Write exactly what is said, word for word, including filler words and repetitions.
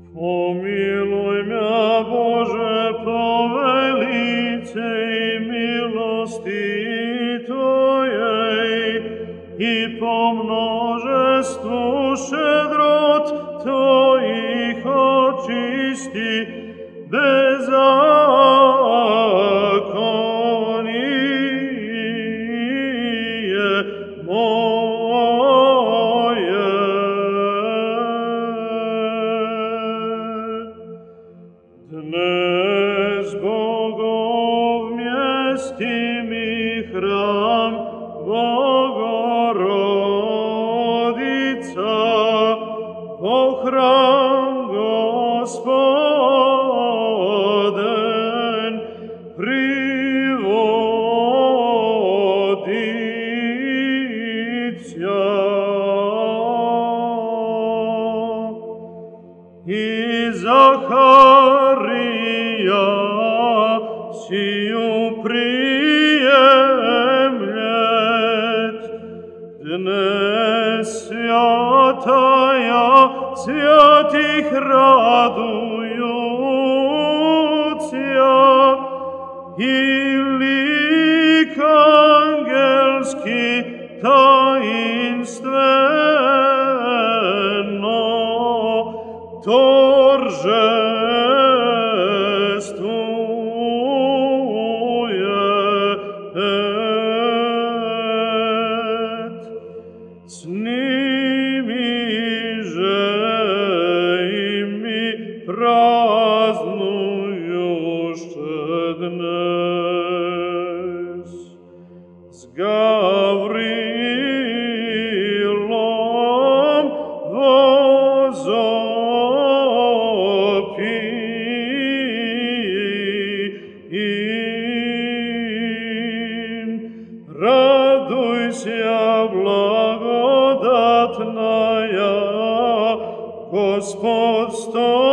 Pomiluj mja, Bože, po velicej milosti Tvojej i po množestvu šedrot Tvojih očisti bezakonije moje. Dnes Bogov mjesti mi hram, Bogorodica, o hram Gospoden privoditja. I Zaharija siju prijemljet, dnes svjataja svjatih radujucija i lik angelski tajinstveno торжествует. Snimiže i mi praznujuše dnes s Gavrilom vozopijim. Radujся, благодатная, Господь сто